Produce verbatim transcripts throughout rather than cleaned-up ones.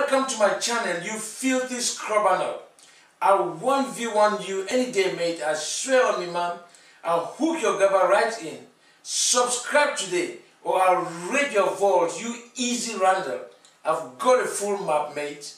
Welcome to my channel, you filthy scrubber nut. I'll one v one you any day, mate. I swear on me, man. I'll hook your gabba right in. Subscribe today or I'll raid your vault, you easy Randall. I've got a full map, mate.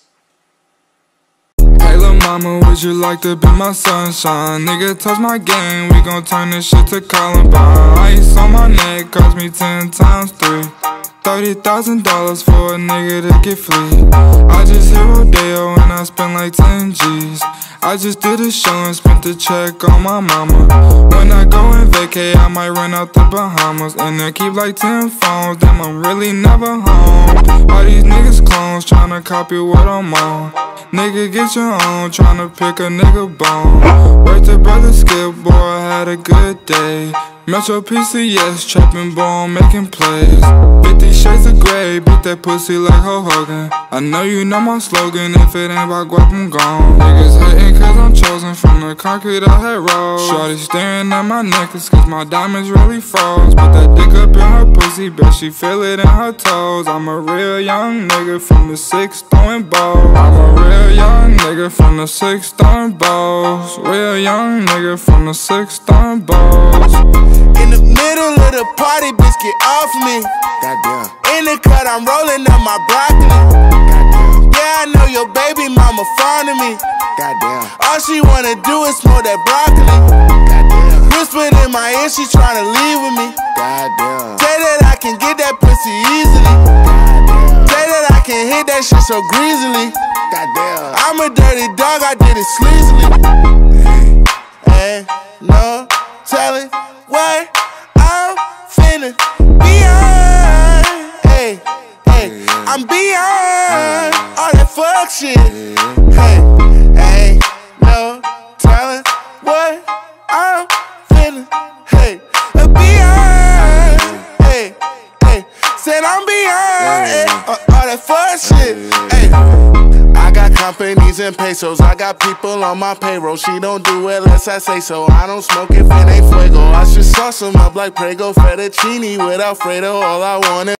Hey lil' mama, would you like to be my sunshine? Nigga, touch my game, we gon' turn this shit to Columbine. Ice on my neck cost me ten times three. Thirty thousand dollars for a nigga to get free. I just hit Rodeo and I spent like ten G's. I just did a show and spent the check on my mama. When I go and vacay, I might run out the Bahamas. And I keep like ten phones, damn I'm really never home. All these niggas clones tryna copy what I'm on. Nigga get your own, tryna pick a nigga bone. Wait till brother Skip, boy I had a good day. Metro P C S, trapping bone, making plays. Fifty shades of grey, beat that pussy like Hulk Hogan. I know you know my slogan, if it ain't about guap, I'm gone. Niggas hating cause I'm chosen from the concrete I had rolled. Shorty staring at my necklace cause my diamonds really froze. Put that dick up in her pussy, bet she feel it in her toes. I'm a real young nigga from the six throwing balls. I'm a real young nigga from the six throwing balls. Real young nigga from the six throwing balls. In the middle of the party, bitch, get off me. Goddamn. In the cut, I'm rolling up my broccoli. Goddamn. Yeah, I know your baby mama fond of me. Goddamn. All she wanna do is smoke that broccoli. Goddamn. Whispered in my ear, she tryna leave with me. Goddamn. Say that I can get that pussy easily. Goddamn. Say that I can hit that shit so greasily. Goddamn. I'm a dirty dog, I did it sleazily. Hey, no telling what I'm finna beyond. Hey, hey, I'm beyond all that fuck shit. Hey, hey, no telling what I'm finna. Hey, beyond. Hey, hey, said I'm beyond hey, all that fuck shit. Hey. I got companies and pesos, I got people on my payroll. She don't do it unless I say so. I don't smoke if it ain't fuego. I should sauce them up like Prego, fettuccine with Alfredo. All I want is